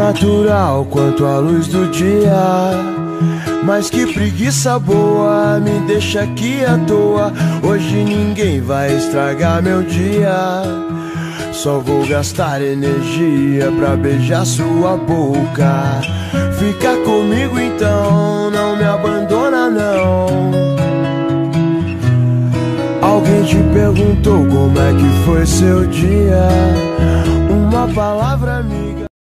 natural quanto a luz do dia. Mas que preguiça boa, me deixa aqui à toa. Hoje ninguém vai estragar meu dia. Só vou gastar energia pra beijar sua boca. Fica comigo então, não me abandona não. Alguém te perguntou como é que foi seu dia? Uma palavra minha